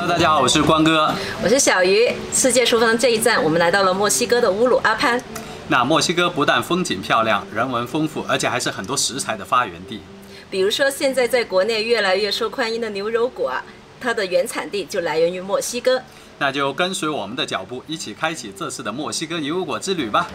Hello， 大家好，我是光哥， 我是小鱼。世界厨房这一站，我们来到了墨西哥的乌鲁阿潘。 那墨西哥不但风景漂亮、人文丰富，而且还是很多食材的发源地。 比如说，现在在国内越来越受欢迎的牛油果，它的原产地就来源于墨西哥。 那就跟随我们的脚步，一起开启这次的墨西哥牛油果之旅吧。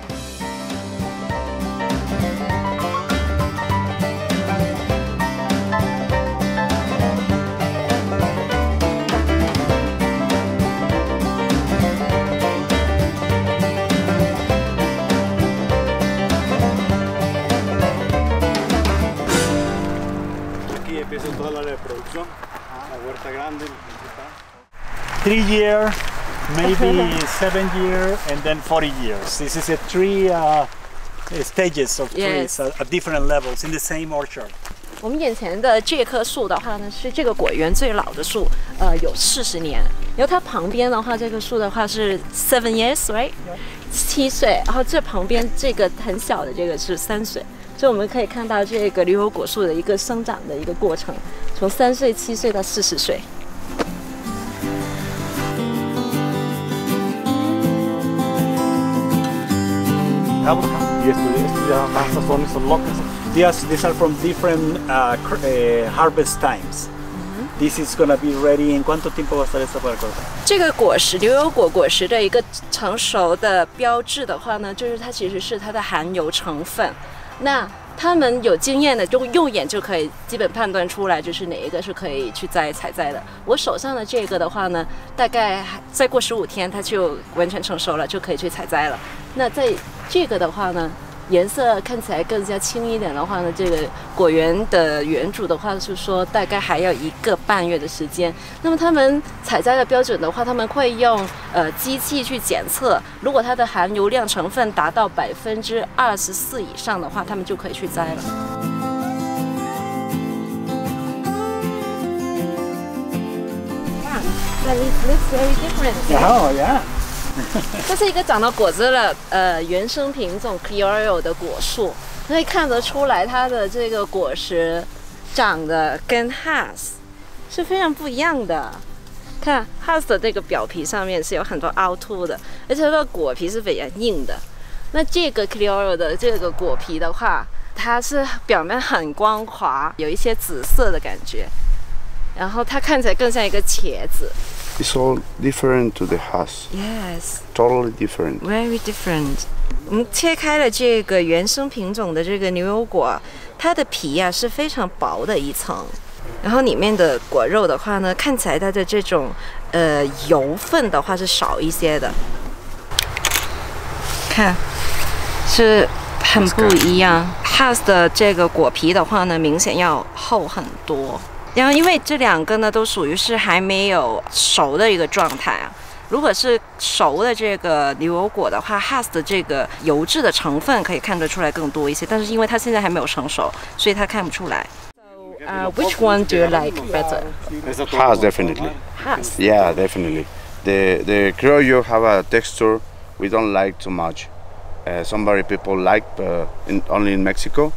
3 year, maybe 7 year, and then 40 years. This is a three stages of trees at different levels in the same orchard. 我们眼前的这棵树的话呢，是这个果园最老的树，有40年。然后它旁边的话，这棵树的话是7 years, right? 7岁。然后这旁边这个很小的这个是3岁。所以我们可以看到这个牛油果树的一个生长的一个过程，从3岁、7岁到40岁。 These are from different harvest times. This is gonna be ready. ¿En cuánto tiempo va a estar esto para cortar? 这个果实，牛油果果实的一个成熟的标志的话呢，就是它其实是它的含油成分。那他们有经验的，就用眼就可以基本判断出来，就是哪一个是可以去采摘的。我手上的这个的话呢，大概再过15天，它就完全成熟了，就可以去采摘了。那在这个的话呢，颜色看起来更加轻一点的话呢，这个果园的园主的话是说，大概还要1个半月的时间。那么他们采摘的标准的话，他们会用机器去检测，如果它的含油量成分达到24%以上的话，他们就可以去摘了。That looks very different. Oh yeah. 这是一个长到果子的原生品种 Criollo 的果树，可以看得出来它的这个果实长得跟 Hass 是非常不一样的。看 Hass 的这个表皮上面是有很多凹凸的，而且它的果皮是非常硬的。那这个 Criollo 的这个果皮的话，它是表面很光滑，有一些紫色的感觉，然后它看起来更像一个茄子。 It's all different to the Hass. Yes. Totally different. Very different. 我们切开了这个原生品种的这个牛油果，它的皮啊是非常薄的一层，然后里面的果肉的话呢，看起来它的这种油分的话是少一些的。看，是很不一样。Hass 的这个果皮的话呢，明显要厚很多。然后因为这2个呢都属于是还没有熟的一个状态啊。如果是熟的这个牛油果的话 ，Hass 的这个油脂的成分可以看得出来更多一些，但是因为它现在还没有成熟，所以它看不出来。So, which one do you like better? Hass, definitely. Hass. Yeah, definitely. The Criollo have a texture we don't like too much. Some very people like, only in Mexico.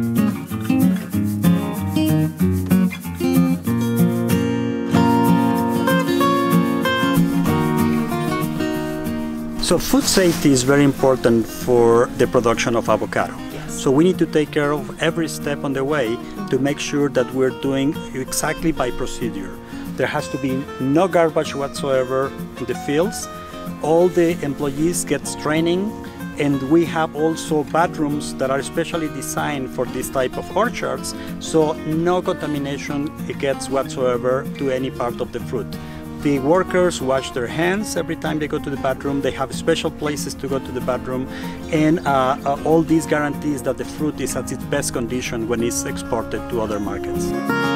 So food safety is very important for the production of avocado. Yes. So we need to take care of every step on the way to make sure that we're doing exactly by procedure. There has to be no garbage whatsoever in the fields. All the employees get training, and we have also bathrooms that are specially designed for this type of orchards, so no contamination gets whatsoever to any part of the fruit. The workers wash their hands every time they go to the bathroom. They have special places to go to the bathroom, and all these guarantees that the fruit is at its best condition when it's exported to other markets.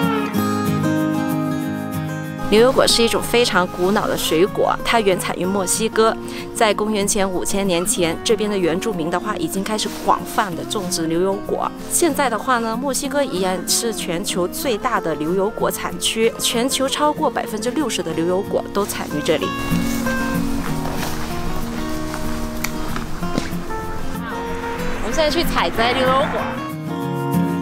牛油果是一种非常古老的水果，它原产于墨西哥。在公元前5000年前，这边的原住民的话已经开始广泛的种植牛油果。现在的话呢，墨西哥依然是全球最大的牛油果产区，全球超过60%的牛油果都产于这里。我们现在去采摘牛油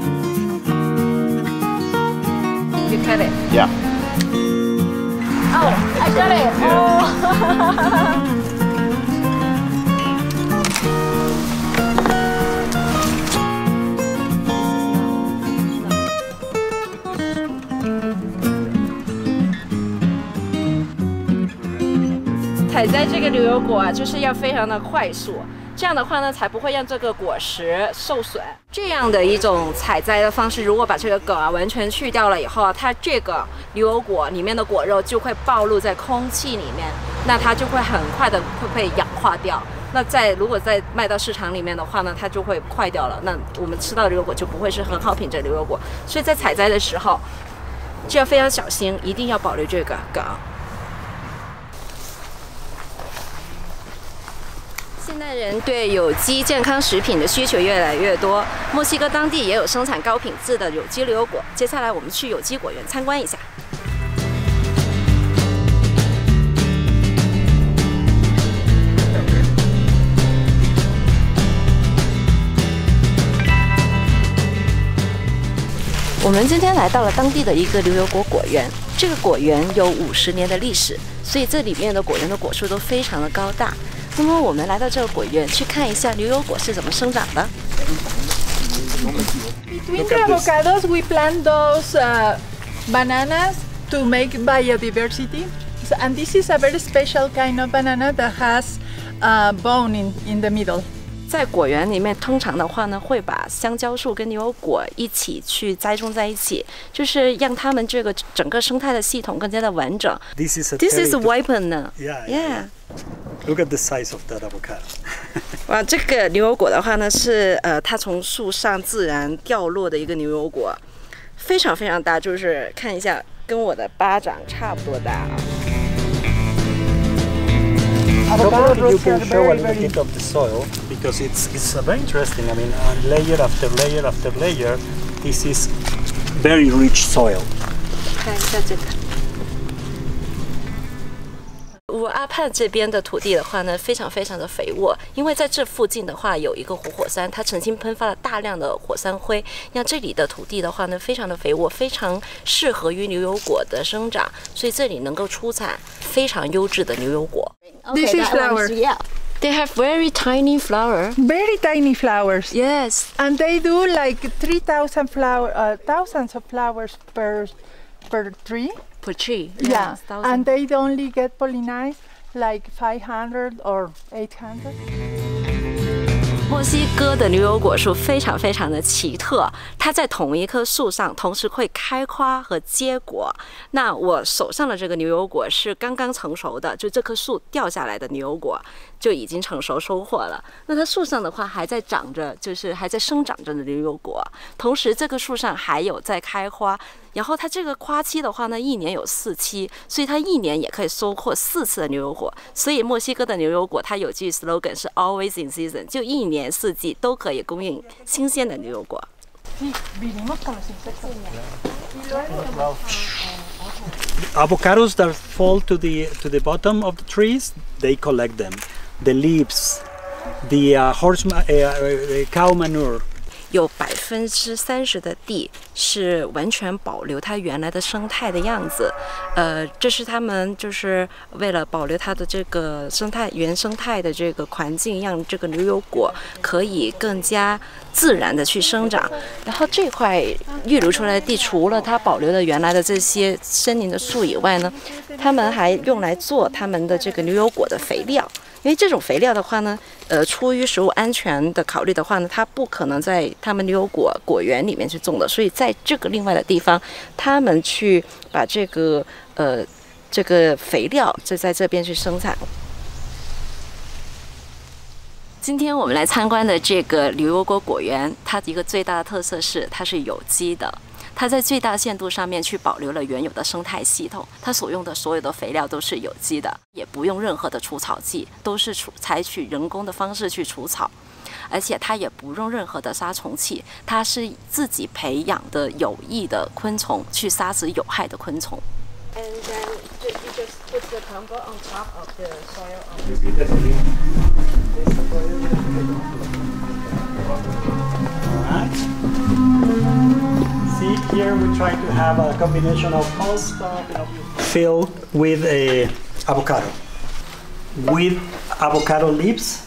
果。You cut it? Yeah. Oh, 这里哦。采摘这个牛油果啊，就是要非常的快速，这样的话呢，才不会让这个果实受损。这样的一种采摘的方式，如果把这个梗啊完全去掉了以后啊，它这个牛油果里面的果肉就会暴露在空气里面，那它就会很快的会被氧化掉。那如果再卖到市场里面的话呢，它就会坏掉了。那我们吃到的牛油果就不会是很好品质的牛油果。所以在采摘的时候就要非常小心，一定要保留这个梗。现代人对有机健康食品的需求越来越多，墨西哥当地也有生产高品质的有机牛油果。接下来我们去有机果园参观一下。我们今天来到了当地的一个牛油果果园，这个果园有50年的历史，所以这里面的果园的果树都非常的高大。那么我们来到这个果园去看一下牛油果是怎么生长的。 Between the avocados, we plant those bananas to make biodiversity. And this is a very special kind of banana that has a bone in the middle. 在果园里面，通常的话呢，会把香蕉树跟牛油果一起去栽种在一起，就是让它们这个整个生态的系统更加的完整。 This is ripened 呢 Yeah. Look at the size of that avocado. 哇，这个牛油果的话呢，是它从树上自然掉落的一个牛油果，非常非常大，就是看一下，跟我的巴掌差不多大啊。 Probably you can show a little bit of the soil because it's very interesting. I mean, layer after layer after layer, this is very rich soil. 看一下这个。乌阿畔这边的土地的话呢，非常非常的肥沃，因为在这附近的话有一个活火山，它曾经喷发了大量的火山灰，让这里的土地的话呢非常的肥沃，非常适合于牛油果的生长，所以这里能够出产非常优质的牛油果。 This is flower. Yeah, they have very tiny flower. Very tiny flowers. Yes, And they do like 3,000 thousands of flowers per tree. per tree. Yeah. Yes, And they only get pollinized like 500 or 800. 墨西哥的牛油果树非常非常的奇特，它在同一棵树上同时会开花和结果。那我手上的这个牛油果是刚刚成熟的，就这棵树掉下来的牛油果就已经成熟收获了。那它树上的话还在长着，就是还在生长着的牛油果，同时这棵树上还有在开花。然后它这个花期的话呢，一年有4期，所以它一年也可以收获4次的牛油果。所以墨西哥的牛油果它有句 slogan 是 always in season， 就一年4季都可以供应新鲜的牛油果。 Avocados that fall to the bottom of the trees, they collect them. The leaves, the cow manure. 有30%的地是完全保留它原来的生态的样子，这是他们就是为了保留它的这个原生态的这个环境，让这个牛油果可以更加自然的去生长。然后这块预留出来的地，除了它保留了原来的这些森林的树以外呢，他们还用来做他们的这个牛油果的肥料。因为这种肥料的话呢，出于食物安全的考虑的话呢，它不可能在他们牛油果园里面去种的，所以在这个另外的地方，他们去把这个肥料就在这边去生产。今天我们来参观的这个牛油果果园，它一个最大的特色是它是有机的。它在最大限度上面去保留了原有的生态系统，它所用的所有的肥料都是有机的，也不用任何的除草剂，都是采取人工的方式去除草，而且它也不用任何的杀虫剂，它是自己培养的有益的昆虫去杀死有害的昆虫。And then you just put the compost on top of the soil. See, here we try to have a combination of compost filled with avocado with avocado leaves.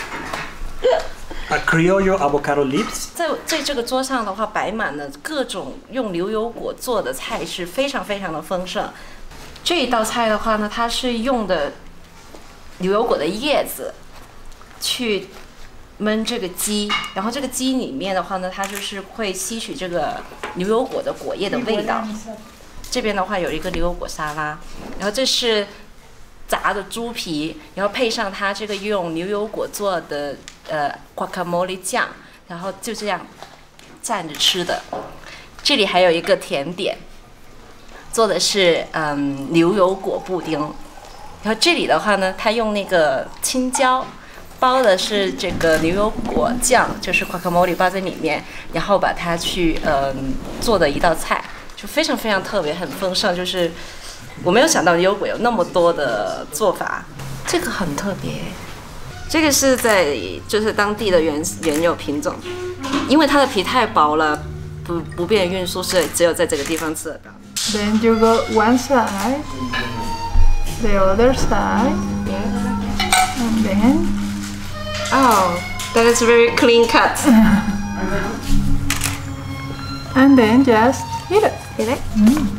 A criollo avocado leaves. 在这个桌上的话，摆满了各种用牛油果做的菜式，非常非常的丰盛。这一道菜的话呢，它是用的牛油果的叶子去焖这个鸡，然后这个鸡里面的话呢，它就是会吸取这个牛油果的果叶的味道。这边的话有一个牛油果沙拉，然后这是炸的猪皮，然后配上它这个用牛油果做的guacamole 酱，然后就这样蘸着吃的。这里还有一个甜点，做的是牛油果布丁。然后这里的话呢，它用那个青椒包的是这个牛油果酱，就是 guacamole 包在里面，然后把它去做的一道菜，就非常非常特别，很丰盛。就是我没有想到牛油果有那么多的做法，这个很特别。这个是就是当地的原有品种，因为它的皮太薄了，不便运输，所以只有在这个地方吃得到。 Then you go one side, the other side, and then. Oh, that is very clean cut. And then just eat it. Eat it?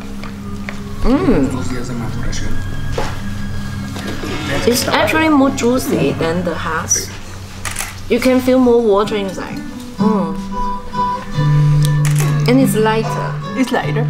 It's actually more juicy than the Hass. You can feel more water inside. And it's lighter. It's lighter.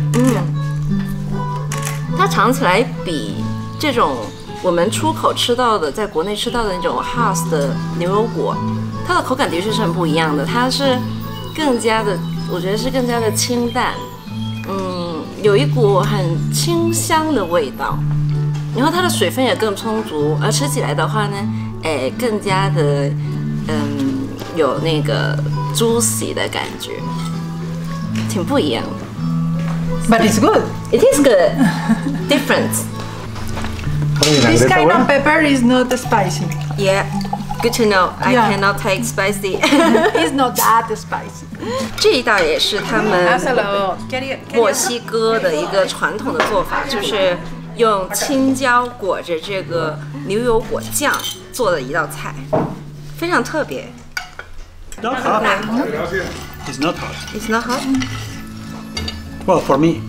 它尝起来比这种我们出口吃到的，在国内吃到的那种 Hass 的牛油果，它的口感的确是很不一样的。它是更加的，我觉得是更加的清淡，有一股很清香的味道。然后它的水分也更充足，而吃起来的话呢，更加的有那个 juicy 的感觉，挺不一样的。 But it's good. It is good, different. This kind of pepper is not spicy. Yeah, good to know. I Yeah. cannot take spicy. It's not that spicy. 这一道也是他们墨西哥的一个传统的做法，就是用青椒裹着这个牛油果酱做的一道菜，非常特别。 Not hot. It's not hot. It's not hot. Well, for me.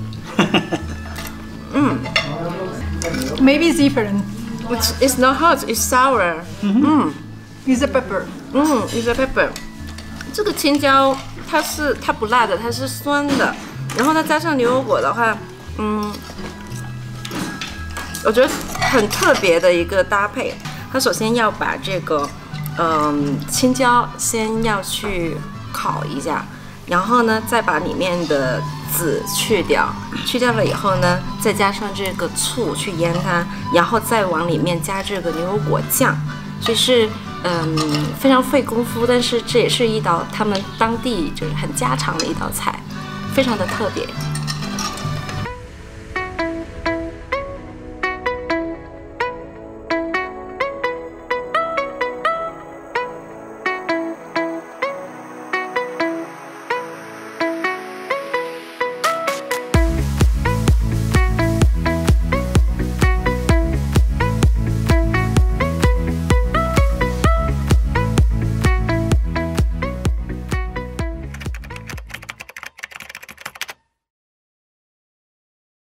Maybe it's different. It's not hot. It's sour. It's a pepper. It's a pepper. 这个青椒它不辣的，它是酸的，然后它加上牛油果的话，我觉得很特别的一个搭配。它首先要把这个青椒先要去烤一下，然后呢再把里面的籽去掉了以后呢，再加上这个醋去腌它，然后再往里面加这个牛油果酱，这是非常费功夫，但是这也是一道他们当地就是很家常的一道菜，非常的特别。